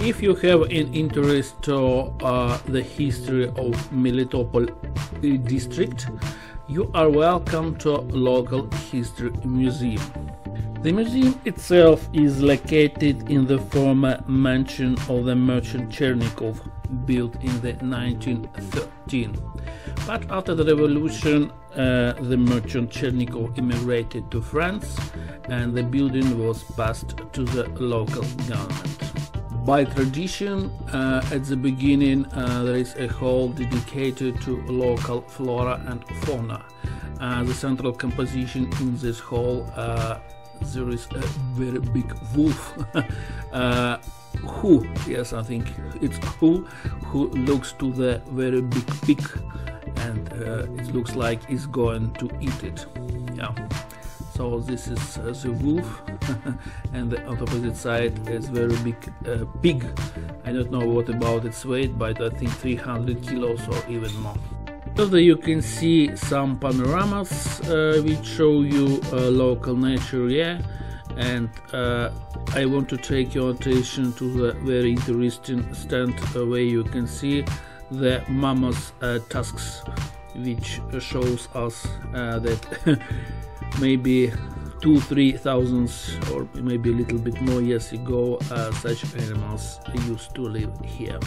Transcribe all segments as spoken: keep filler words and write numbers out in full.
If you have an interest to uh, the history of Melitopol district, you are welcome to local history museum. The museum itself is located in the former mansion of the merchant Chernikov, built in the nineteen thirteen. But after the revolution, uh, the merchant Chernikov immigrated to France, and the building was passed to the local government. By tradition, uh, at the beginning uh, there is a hall dedicated to local flora and fauna. Uh, the central composition in this hall, uh, there is a very big wolf, uh, who, yes, I think it's who, who looks to the very big pig, and uh, it looks like it's going to eat it. Yeah. So this is uh, the wolf, and the, on the opposite side is very big uh, pig. I don't know what about its weight, but I think three hundred kilos or even more. So there you can see some panoramas uh, which show you uh, local nature, yeah. And uh, I want to take your attention to the very interesting stand uh, where you can see the mammoth uh, tusks, which shows us uh, that maybe two, three thousands, or maybe a little bit more years ago, uh, such animals used to live here.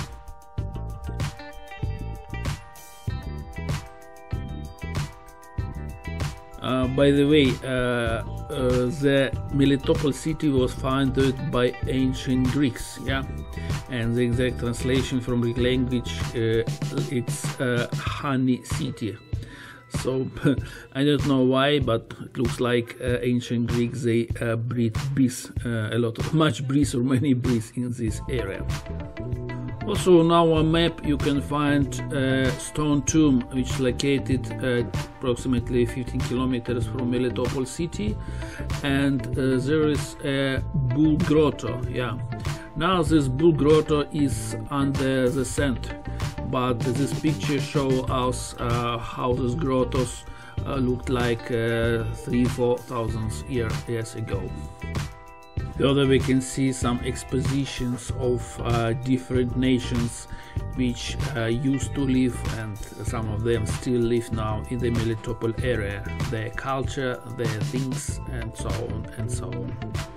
Uh, by the way, uh, uh, the Melitopol city was founded by ancient Greeks, yeah, and the exact translation from Greek language, uh, it's uh, honey city. So I don't know why, but it looks like uh, ancient Greeks, they uh, breed bees, uh, a lot of much bees or many bees in this area. Also on our map you can find a stone tomb which is located at approximately fifteen kilometers from Melitopol city, and uh, there is a bull grotto. Yeah, now this bull grotto is under the sand, but this picture shows us uh, how these grottos uh, looked like uh, three, four thousand year, years ago. Further, we can see some expositions of uh, different nations which uh, used to live, and some of them still live now in the Melitopol area. Their culture, their things, and so on and so on.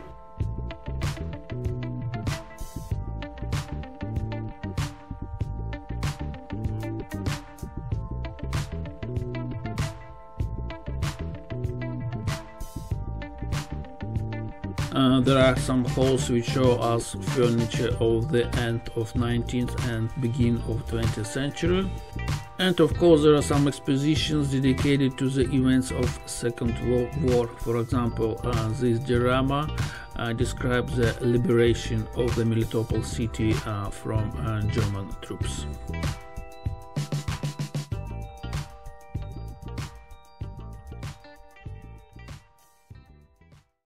Uh, there are some halls which show us furniture of the end of nineteenth and beginning of twentieth century. And of course there are some expositions dedicated to the events of Second World War. For example, uh, this diorama uh, describes the liberation of the Melitopol city uh, from uh, German troops.